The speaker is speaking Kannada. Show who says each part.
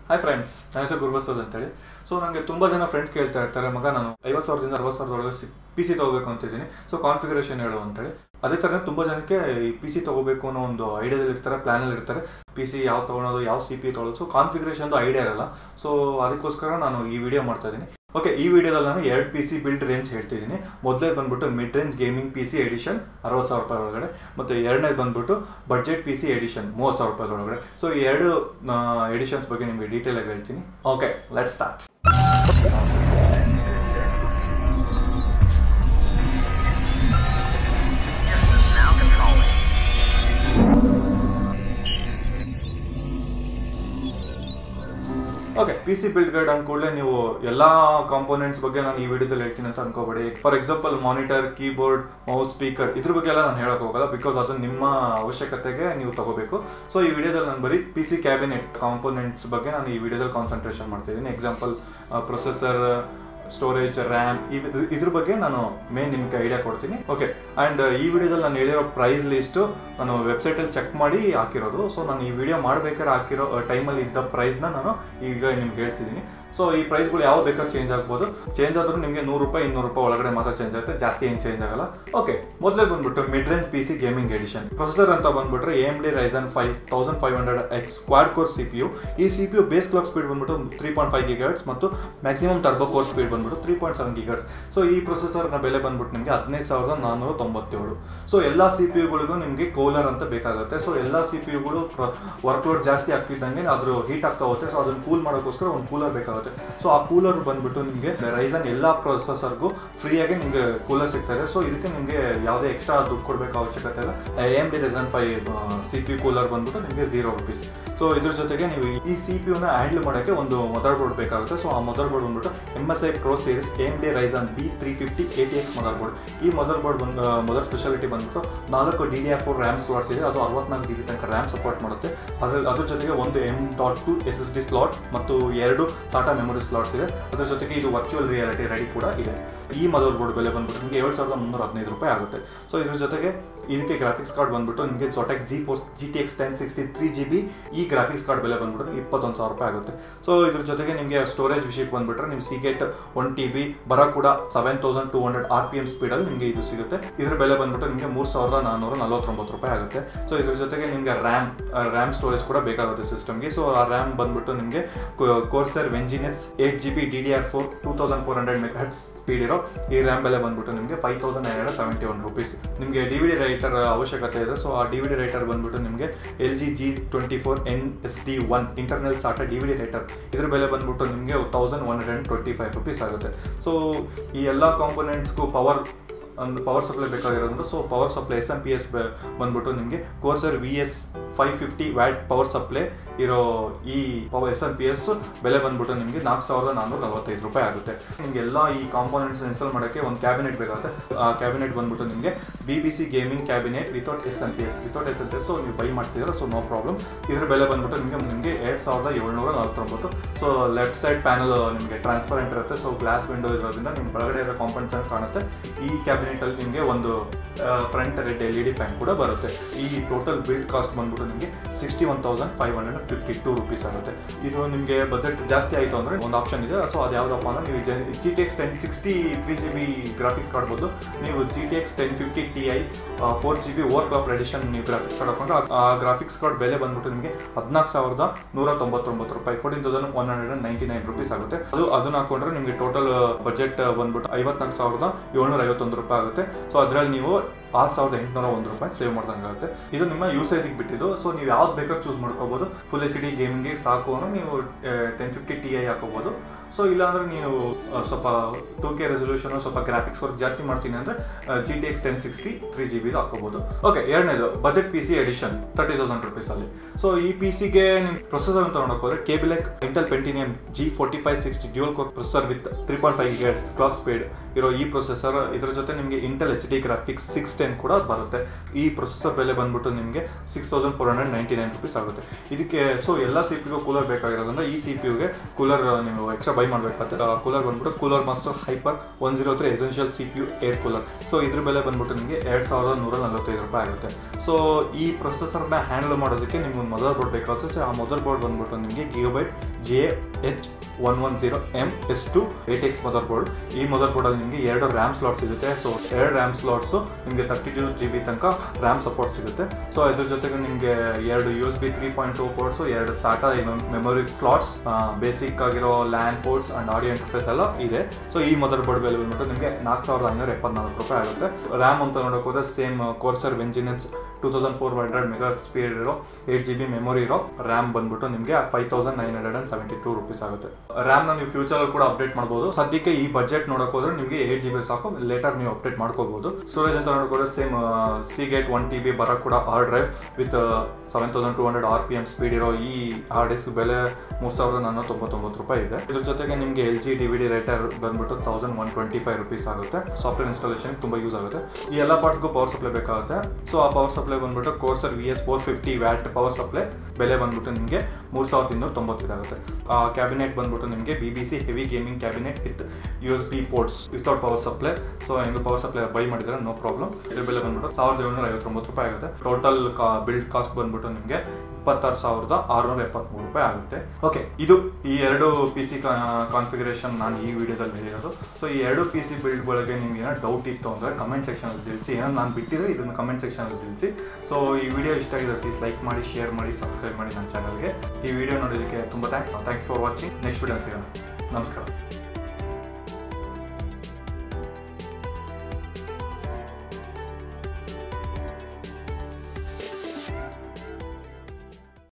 Speaker 1: ಹಾಯ್ ಫ್ರೆಂಡ್ಸ್, ನನ್ನ ಹೆಸರು ಗುರುಬಸವರಾಜ್ ಅಂತೇಳಿ. ಸೊ ನನಗೆ ತುಂಬ ಜನ ಫ್ರೆಂಡ್ಸ್ ಕೇಳ್ತಾ ಇರ್ತಾರೆ, ಮಗ ನಾನು 50,000ದಿಂದ 60,000 PC ತೊಗೋಬೇಕು ಅಂತಿದ್ದೀನಿ, ಸೊ ಕಾನ್ಫಿಗರೇಷನ್ ಹೇಳು ಅಂತೇಳಿ. ಅದೇ ಥರ ತುಂಬ ಜನಕ್ಕೆ ಈ PC ತೊಗೋಬೇಕು ಅನ್ನೋ ಒಂದು ಐಡಿಯಾದಲ್ಲಿ ಇರ್ತಾರೆ, ಪ್ಲ್ಯಾನಲ್ಲಿ ಇರ್ತಾರೆ. PC ಯಾವ ತೊಗೊಳೋದು, ಯಾವ CPU ತೊಗೊಳೋದು, ಸೊ ಕಾನ್ಫಿಗರೇಷನ್ದು ಐಡಿಯಾ ಇರಲ್ಲ. ಸೊ ಅದಕ್ಕೋಸ್ಕರ ನಾನು ಈ ವಿಡಿಯೋ ಮಾಡ್ತಾ ಇದ್ದೀನಿ. ಓಕೆ, ಈ ವಿಡಿಯೋದಲ್ಲಿ ನಾನು 2 PC ಬಿಲ್ಡ್ ರೇಂಜ್ ಹೇಳ್ತಿದ್ದೀನಿ. ಮೊದಲೇ ಬಂದ್ಬಿಟ್ಟು mid range gaming PC edition 60,000 ರೂಪಾಯಿ ಒಳಗಡೆ, ಮತ್ತು ಎರಡನೇದು ಬಂದ್ಬಿಟ್ಟು ಬಡ್ಜೆಟ್ PC ಎಡಿಷನ್ 30,000 ರೂಪಾಯಿ ಒಳಗಡೆ. ಸೊ ಈ ಎರಡು ಎಡಿಷನ್ಸ್ ಬಗ್ಗೆ ನಿಮಗೆ ಡೀಟೇಲಾಗಿ ಹೇಳ್ತೀನಿ. Okay, let's start. Okay, PC build guide ಅಂದ್ಕೂಡಲೇ ನೀವು ಎಲ್ಲ ಕಾಂಪೋನೆಂಟ್ಸ್ ಬಗ್ಗೆ ನಾನು ಈ ವಿಡಿಯೋದಲ್ಲಿ ಹೇಳ್ತೀನಿ ಅಂತ ಅನ್ಕೋಬೇಡಿ. For example monitor, keyboard, mouse, speaker ಇದ್ರ ಬಗ್ಗೆ ಎಲ್ಲ ನಾನು ಹೇಳಕ್ ಹೋಗಲ್ಲ, ಬಿಕಾಸ್ ಅದು ನಿಮ್ಮ ಅವಶ್ಯಕತೆಗೆ ನೀವು ತಗೋಬೇಕು. ಸೊ ಈ ವಿಡಿಯೋದಲ್ಲಿ ನಾನು ಬರೀ PC ಕ್ಯಾಬಿನೆಟ್ ಕಾಂಪೋನೆಂಟ್ಸ್ ಬಗ್ಗೆ ನಾನು ಈ ವಿಡಿಯೋದಲ್ಲಿ ಕಾನ್ಸಂಟ್ರೇಷನ್ ಮಾಡ್ತಿದ್ದೀನಿ. ಎಕ್ಸಾಂಪಲ್ ಪ್ರೊಸೆಸರ್, ಸ್ಟೋರೇಜ್, ರ್ಯಾಮ್ ಇದ್ರ ಬಗ್ಗೆ ನಾನು ಮೇನ್ ನಿಮ್ಗೆ ಐಡಿಯಾ ಕೊಡ್ತೀನಿ. ಓಕೆ, ಆ್ಯಂಡ್ ಈ ವಿಡಿಯೋದಲ್ಲಿ ನಾನು ಹೇಳಿರೋ ಪ್ರೈಸ್ ಲಿಸ್ಟು ನಾನು ವೆಬ್ಸೈಟಲ್ಲಿ ಚೆಕ್ ಮಾಡಿ ಹಾಕಿರೋದು. ಸೊ ನಾನು ಈ ವಿಡಿಯೋ ಮಾಡಬೇಕಾದ್ರೆ ಹಾಕಿರೋ ಟೈಮಲ್ಲಿ ಇದ್ದ ಪ್ರೈಸ್ನ ನಾನು ಈಗ ನಿಮ್ಗೆ ಹೇಳ್ತಿದ್ದೀನಿ. ಸೊ ಈ ಪ್ರೈಸ್ಗಳು ಯಾವ ಬೇಕಾದ್ರೂ ಚೇಂಜ್ ಆಗ್ಬೋದು. ಚೇಂಜ್ ಆದ್ರೂ ನಿಮಗೆ 100 ರೂಪಾಯಿ 200 ರೂಪಾಯಿ ಒಳಗಡೆ ಮಾತ್ರ ಚೇಂಜ್ ಆಗುತ್ತೆ, ಜಾಸ್ತಿ ಏನು ಚೇಂಜ್ ಆಗಲ್ಲ. ಓಕೆ, ಮೊದಲೇ ಬಂದ್ಬಿಟ್ಟು mid range PC gaming edition. Processor ಅಂತ ಬಂದ್ಬಿಟ್ರೆ AMD Ryzen 5 1500X quad core CPU. ಈ CPU ಬೇಸ್ ಕ್ಲಾಕ್ ಸ್ಪೀಡ್ ಬಂದ್ಬಿಟ್ಟು 3.5 GHz ಮತ್ತು ಮ್ಯಾಕ್ಸಿಮಮ್ ಟರ್ಬೋ ಕೋರ್ ಸ್ಪೀಡ್ ಬಂದ್ಬಿಟ್ಟು 3.7 GHz. ಸೊ ಈ ಪ್ರೊಸೆಸರ್ನ ಬೆಲೆ ಬಂದ್ಬಿಟ್ಟು ನಿಮಗೆ 15,497. ಸೊ ಎಲ್ಲ CPU-ಗಳಿಗೂ ನಿಮಗೆ ಕೂಲರ್ ಅಂತ ಬೇಕಾಗುತ್ತೆ. ಸೊ ಎಲ್ಲ CPU-ಗಳು ವರ್ಕ್ಲೋಡ್ ಜಾಸ್ತಿ ಆಗ್ತಿದ್ದಂಗೆ ಅದ್ರ ಹೀಟ್ ಆಗ್ತಾ ಹೋಗುತ್ತೆ. ಸೊ ಅದನ್ನು ಕೂಲ್ ಮಾಡೋಕ್ಕೋಸ್ಕರ ಒಂದು ಕೂಲರ್ ಬೇಕಾಗುತ್ತೆ. ಸೊ ಆ ಕೂಲರ್ ಬಂದ್ಬಿಟ್ಟು ನಿಮಗೆ ರೈಸನ್ ಎಲ್ಲ ಪ್ರೊಸೆಸರ್ಗೂ ಫ್ರೀಯಾಗಿ ನಿಮಗೆ ಕೂಲರ್ ಸಿಗ್ತಾ ಇದೆ. ಸೊ ಇದಕ್ಕೆ ನಿಮಗೆ ಯಾವುದೇ ಎಕ್ಸ್ಟ್ರಾ ದುಡ್ಡು ಕೊಡಬೇಕು ಅವಶ್ಯಕತೆ ಇಲ್ಲ. AMD Ryzen 5 CPU ಕೂಲರ್ ಬಂದ್ಬಿಟ್ಟು ನಿಮಗೆ 0 rupees. ಸೊ ಇದ್ರ ಜೊತೆಗೆ ನೀವು ಈ CPU-ನ ಹ್ಯಾಂಡಲ್ ಮಾಡೋಕ್ಕೆ ಒಂದು ಮದರ್ ಬೋರ್ಡ್ ಬೇಕಾಗುತ್ತೆ. ಸೊ ಆ ಮದರ್ ಬೋರ್ಡ್ ಬಂದ್ಬಿಟ್ಟು MSI Pro Series AMD Ryzen B350 ATX motherboard. ಈ ಮದರ್ ಬೋರ್ಡ್ ಮದರ್ ಸ್ಪೆಷಾಲಿಟಿ ಬಂದ್ಬಿಟ್ಟು 4 DDR4 ರ್ಯಾಮ್ ಸ್ಲಾಟ್ಸ್ ಇದೆ. ಅದು 64 GB ತನಕ ರ್ಯಾಮ್ ಸಪೋರ್ಟ್ ಮಾಡುತ್ತೆ. ಅದ್ರ ಜೊತೆಗೆ ಒಂದು M.2 SSD ಸ್ಲಾಟ್ ಮತ್ತು 2 SATA ಮೆಮೊರಿ ಸ್ಲಾಟ್ಸ್ ಇದೆ. ಅದರ ಜೊತೆಗೆ ಇದು ವರ್ಚುವಲ್ ರಿಯಾಲಿಟಿ ರೆಡಿ ಕೂಡ ಇದೆ. ಈ ಮದರ್ ಬೋರ್ಡ್ ಬೆಲೆ ಬಂದ್ಬಿಟ್ಟು ನಿಮಗೆ 7,315 ರೂಪಾಯಿ ಆಗುತ್ತೆ. ಸೊ ಇದ್ರ ಜೊತೆಗೆ ಇದಕ್ಕೆ ಗ್ರಾಫಿಕ್ಸ್ ಕಾರ್ಡ್ ಬಂದ್ಬಿಟ್ಟು ನಿಮಗೆ Zotac GeForce GTX 1060 3GB. ಈ ಗ್ರಾಫಿಕ್ಸ್ ಕಾರ್ಡ್ ಬೆಲೆ ಬಂದ್ಬಿಟ್ಟು 21,000 ರೂಪಾಯಿ ಆಗುತ್ತೆ. ಸೊ ಇದ್ರ ಜೊತೆಗೆ ನಿಮಗೆ ಸ್ಟೋರೇಜ್ ವಿಷಯಕ್ಕೆ ಬಂದ್ಬಿಟ್ರೆ ನಿಮ್ಗೆ Seagate 1TB ಬರೋ ಕೂಡ 7200 RPM ಸ್ಪೀಡಲ್ಲಿ ನಿಮಗೆ ಇದು ಸಿಗುತ್ತೆ. ಇದ್ರ ಬೆಲೆ ಬಂದ್ಬಿಟ್ಟು ನಿಮಗೆ 3,449 ರೂಪಾಯಿ ಆಗುತ್ತೆ. ಸೊ ಇದ್ರ ಜೊತೆಗೆ ನಿಮಗೆ ರ್ಯಾಮ್ ಸ್ಟೋರೇಜ್ ಕೂಡ ಬೇಕಾಗುತ್ತೆ ಸಿಸ್ಟಮ್ಗೆ. ಸೊ ಆ ರ್ಯಾಮ್ ಬಂದ್ಬಿಟ್ಟು ನಿಮಗೆ Corsair Vengeance 8GB DDR4 2400 MHz speed ಇರೋ ಈ ರ್ಯಾಮ್ ಬೆಲೆ ಬಂದ್ಬಿಟ್ಟು ನಿಮಗೆ 5,971 ರೂಪೀಸ್. ನಿಮಗೆ DVD ರೈಟರ್ ಅವಶ್ಯಕತೆ ಇದೆ. ಸೊ ಆ DVD ರೈಟರ್ ಬಂದ್ಬಿಟ್ಟು ನಿಮಗೆ LG G24 NSD1 internal SATA DVD writer. ಇದ್ರ ಬೆಲೆ ಬಂದ್ಬಿಟ್ಟು ನಿಮಗೆ 1,125 ರೂಪೀಸ್ ಆಗುತ್ತೆ. ಸೊ ಈ ಎಲ್ಲ ಕಾಂಪೋನೆಂಟ್ಸ್ಗೂ ಪವರ್ ಸಪ್ಲೈ ಬೇಕಾಗಿರೋದ್ರಿಂದ ಸೊ ಪವರ್ ಸಪ್ಲೈ SMPS ಬಂದ್ಬಿಟ್ಟು ನಿಮಗೆ Corsair VS550 watt power supply ಇರೋ ಈ ಪವರ್ SMPS ಬೆಲೆ ಬಂದ್ಬಿಟ್ಟು ನಿಮಗೆ 4,445 ರೂಪಾಯಿ ಆಗುತ್ತೆ. ನಿಮಗೆ ಎಲ್ಲ ಈ ಕಾಂಪೋನೆಂಟ್ಸ್ ಇನ್ಸ್ಟಾಲ್ ಮಾಡೋಕ್ಕೆ ಒಂದು ಕ್ಯಾಬಿನೆಟ್ ಬೇಕಾಗುತ್ತೆ. ಆ ಕ್ಯಾಬಿನೆಟ್ ಬಂದ್ಬಿಟ್ಟು ನಿಮಗೆ BBC gaming cabinet without SMPS. So ನೀವು ಬೈ ಮಾಡ್ತಿದ್ದೀರಾ, ಸೊ ನೋ ಪ್ರಾಬ್ಲಮ್. ಇದ್ರ ಬೆಲೆ ಬಂದ್ಬಿಟ್ಟು ನಿಮಗೆ 7,749. ಸೊ ಲೆಫ್ಟ್ ಸೈಡ್ ಪ್ಯಾನಲ್ ನಿಮಗೆ ಟ್ರಾನ್ಸ್ಪರೆಂಟ್ ಇರುತ್ತೆ. ಸೊ ಗ್ಲಾಸ್ ವಿಂಡೋ ಇರೋದ್ರಿಂದ ನಿಮ್ಮ ಒಳಗಡೆ ಇರೋ ಕಾಂಪೋನೆಂಟ್ಸ್ ಅಂತ ಕಾಣುತ್ತೆ. ಈ ಕ್ಯಾಬಿನೆಟಲ್ಲಿ ನಿಮಗೆ ಒಂದು ಫ್ರಂಟ್ ರೆಡ್ LED ಫ್ಯಾನ್ ಕೂಡ ಬರುತ್ತೆ. ಈ ಟೋಟಲ್ ಬಿಲ್ಡ್ ಕಾಸ್ಟ್ ಬಂದ್ಬಿಟ್ಟು ನಿಮಗೆ 61,552 ರೂಪೀಸ್ ಆಗುತ್ತೆ. ಇದು ನಿಮಗೆ ಬಜೆಟ್ ಜಾಸ್ತಿ ಆಯಿತು ಅಂದರೆ ಒಂದು ಆಪ್ಷನ್ ಇದೆ. ಸೊ ಅದು ಯಾವುದಪ್ಪ ಅಂದರೆ ನೀವು GTX 1060 3GB ಗ್ರಾಫಿಕ್ಸ್ ಕಾರ್ಡ್ ಬದಲು ನೀವು GTX 1050 Ti 4GB over clock edition ನೀವು ಗ್ರಾಫಿಕ್ಸ್ ಕಾರ್ಡ್ ಹಾಕೊಂಡ್ರೆ ಆ ಗ್ರಾಫಿಕ್ಸ್ ಕಾರ್ಡ್ ಬೆಲೆ ಬಂದ್ಬಿಟ್ಟು ನಿಮಗೆ 14,199 ರೂಪಾಯಿ 14,199 ರೂಪೀಸ್ ಆಗುತ್ತೆ. ಅದನ್ನ ಹಾಕೊಂಡ್ರೆ ನಿಮಗೆ ಟೋಟಲ್ ಬಜೆಟ್ ಬಂದ್ಬಿಟ್ಟು 54,751 ರೂಪಾಯಿ ಆಗುತ್ತೆ. ಸೊ ಅದರಲ್ಲಿ ನೀವು 6,801 ರೂಪಾಯಿ ಸೇವ್ ಮಾಡ್ದಂಗೆ ಆಗುತ್ತೆ. ಇದು ನಿಮ್ಮ ಯೂಸೇಜಿಗೆ ಬಿಟ್ಟಿದ್ದು. ಸೊ ನೀವು ಯಾವ್ದು ಬೇಕಾದ್ರೂ ಚೂಸ್ ಮಾಡ್ಕೋಬೋದು. ಫುಲ್ HD ಗೇಮಿಂಗ್ಗೆ ಸಾಕು ಅಂದ್ರೆ ನೀವು 1050 Ti ಹಾಕೋಬೋದು. ಸೊ ಇಲ್ಲಾಂದ್ರೆ ನೀವು ಸ್ವಲ್ಪ 2K ರೆಸೊಲ್ಯೂಷನ್ ಸ್ವಲ್ಪ ಗ್ರಾಫಿಕ್ಸ್ ವರ್ಕ್ ಜಾಸ್ತಿ ಮಾಡ್ತೀನಿ ಅಂದರೆ GTX 1060 3GB ಹಾಕೋಬೋದು. ಓಕೆ, ಎರಡನೇದು ಬಜೆಟ್ PC ಎಡಿಷನ್ 30,000 ರೂಪೀಸಲ್ಲಿ. ಸೊ ಈ PCಗೆ ನಿಮ್ಮ ಪ್ರೊಸೆಸರ್ ತೊಗೊಂಡೋಗಿ ಹೋದರೆ Kaby-Lake Intel Pentium G4560 dual core processor with 3.5 GHz clock speed ಇರೋ ಈ ಪ್ರೊಸೆಸರ್. ಇದರ ಜೊತೆ ನಿಮಗೆ Intel HD ಗ್ರಾಫಿಕ್ಸ್ 610 ಲೈನ್ ಕೂಡ ಬರುತ್ತೆ. ಈ ಪ್ರೊಸೆಸರ್ ಬೆಲೆ ಬಂದ್ಬಿಟ್ಟು ನಿಮಗೆ 6499 rupees ಆಗುತ್ತೆ. ಇದಕ್ಕೆ ಸೊ ಎಲ್ಲ CPU ಕೂಲರ್ ಬೇಕಾಗಿರೋದ್ರಿಂದ ಈ CPU ಕೂಲರ್ ನೀವು ಎಕ್ಸ್ಟ್ರಾ ಬೈ ಮಾಡಬೇಕಾಗುತ್ತೆ. ಕೂಲರ್ ಬಂದ್ಬಿಟ್ಟು cooler master hyper 103 essential CPU air cooler. So ಇದ್ರ ಬೆಲೆ ಬಂದ್ಬಿಟ್ಟು ನಿಮಗೆ 2145 ರೂಪಾಯಿ ಆಗುತ್ತೆ. ಸೊ ಈ ಪ್ರೊಸೆಸರ್ನ ಹ್ಯಾಂಡಲ್ ಮಾಡೋದಕ್ಕೆ ನಿಮ್ಗೆ ಒಂದು ಮದರ್ ಬೋರ್ಡ್ ಬೇಕಾಗುತ್ತೆ. ಸೊ ಆ ಮದರ್ ಬೋರ್ಡ್ ಬಂದ್ಬಿಟ್ಟು ನಿಮಗೆ Gigabyte JH110M-S2 8X motherboard. ಈ ಮದರ್ ಬೋರ್ಡಲ್ಲಿ ನಿಮಗೆ 2 RAM ಸ್ಲಾಟ್ ಸಿಗುತ್ತೆ. ಸೊ 2 RAM ಸ್ಲಾಟ್ಸು ನಿಮಗೆ 32 GB ತನಕ RAM ಸಪೋರ್ಟ್ ಸಿಗುತ್ತೆ. ಸೊ ಇದ್ರ ಜೊತೆಗೆ ನಿಮಗೆ 2 USB 3.2 ports, 2 SATA memory slots, basic ಆಗಿರೋ LAN ports and audio interface ಎಲ್ಲ ಇದೆ. ಸೊ ಈ ಮದರ್ ಬೋರ್ಡ್ ಬೆಲೆ ಬಂದ್ಬಿಟ್ಟು ನಿಮಗೆ 4574 ರೂಪಾಯಿ ಆಗುತ್ತೆ. RAM ಅಂತ ನೋಡೋಕೆ ಹೋದ್ರೆ same Corsair Vengeance 2400 mega speed ಇರೋ 8 GB ಮೆಮೊರಿ ಇರೋ RAM ಬಂದ್ಬಿಟ್ಟು ನಿಮಗೆ 5972 ರೂಪೀಸ್ ಆಗುತ್ತೆ. RAM ನೀವು ಫ್ಯೂಚರ್ ಕೂಡ ಅಪ್ಡೇಟ್ ಮಾಡಬಹುದು. ಸದ್ಯಕ್ಕೆ ಈ ಬಜೆಟ್ ನೋಡಕ್ ಹೋದ್ರೆ ನಿಮಗೆ 8 GB ಸಾಕು, ಲೇಟರ್ ನೀವು ಅಪ್ಡೇಟ್ ಮಾಡ್ಕೋಬಹುದು. ಸ್ಟೋರೇಜ್ ಅಂತ ನೋಡೋಕೆ ಸೇಮ್ Seagate 1 TB ಬರೋ ಕೂಡ hard drive with 7200 RPM speed ಇರೋ ಈ ಹಾರ್ಡ್ ಡಿಸ್ಕ್ ಬೆಲೆ 3499 ರೂಪಾಯಿ ಇದೆ. ಇದ್ರ ಜೊತೆಗೆ ನಿಮಗೆ LG DVD ರೈಟರ್ ಬಂದ್ಬಿಟ್ಟು 1125 ರೂಪೀಸ್ ಆಗುತ್ತೆ. ಸಾಫ್ಟ್ವೇರ್ ಇನ್ಸ್ಟಾಲೇಷನ್ ತುಂಬಾ ಯೂಸ್ ಆಗುತ್ತೆ. ಈ ಎಲ್ಲ ಪಾರ್ಟ್ಸ್ಗೂ ಪವರ್ ಸಪ್ಲೈ ಬೇಕಾಗುತ್ತೆ. ಸೊ ಆ ಪವರ್ ಸಪ್ಲೈ ಬಂದ್ಬಿಟ್ಟು Corsair VS450 watt power supply ಬೆಲೆ ಬಂದ್ಬಿಟ್ಟು ನಿಮಗೆ 3295 ಆಗುತ್ತೆ. ಕ್ಯಾಬಿನೆಟ್ ಬಂದ್ಬಿಟ್ಟು ನಿಮಗೆ BBC heavy gaming cabinet with USB ports without power supply. So ನೀವು ಪವರ್ ಸಪ್ಲೈ ಬೈ ಮಾಡಿದ್ರೆ ನೋ ಪ್ರಾಬ್ಲಮ್. ಇದ್ರ ಬೆಲೆ ಬಂದ್ಬಿಟ್ಟು 1759 ರೂಪಾಯಿ ಆಗುತ್ತೆ. ಟೋಟಲ್ ಬಿಲ್ಡ್ ಕಾಸ್ಟ್ ಬಂದ್ಬಿಟ್ಟು ನಿಮಗೆ 26,673 ರೂಪಾಯಿ ಆಗುತ್ತೆ. ಓಕೆ, ಇದು ಈ 2 PC ಕಾನ್ಫಿಗರೇಷನ್ ನಾನು ಈ ವಿಡಿಯೋದಲ್ಲಿ ಹೇಳಿರೋದು. ಸೊ ಈ 2 PC ಬಿಲ್ಡ್ಗಳಿಗೆ ನಿಮ್ಗೆ ಏನೋ ಡೌಟ್ ಇತ್ತು ಅಂದರೆ ಕಮೆಂಟ್ ಸೆಕ್ಷನಲ್ಲಿ ತಿಳಿಸಿ. ಏನೋ ನಾನು ಬಿಟ್ಟಿದ್ರೆ ಇದನ್ನು ಕಮೆಂಟ್ ಸೆಕ್ಷನಲ್ಲಿ ತಿಳಿಸಿ. ಸೊ ಈ ವಿಡಿಯೋ ಇಷ್ಟ ಆಗಿದೆ ಪ್ಲೀಸ್ ಲೈಕ್ ಮಾಡಿ, ಶೇರ್ ಮಾಡಿ, ಸಬ್ಸ್ಕ್ರೈಬ್ ಮಾಡಿ ನನ್ನ ಚಾನಲ್ಗೆ. ಈ ವಿಡಿಯೋ ನೋಡೋದಕ್ಕೆ ತುಂಬ thanks for watching. Next video ಸಿಗೋಣ. ನಮಸ್ಕಾರ.